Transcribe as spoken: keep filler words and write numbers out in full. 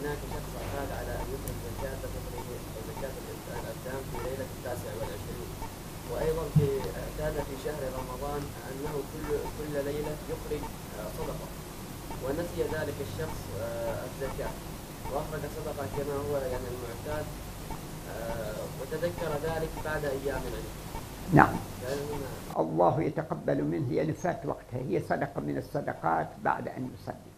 هناك شخص اعتاد على ان يخرج زكاة فطره او زكاة الابدان في ليلة التاسع والعشرين، وايضا في اعتاد في شهر رمضان انه كل كل ليلة يخرج صدقة، ونسي ذلك الشخص الزكاة واخرج صدقة كما هو يعني المعتاد، وتذكر ذلك بعد ايام عنه. نعم. الله يتقبل منه، هي نفات وقتها، هي صدقة من الصدقات بعد أن يصلي.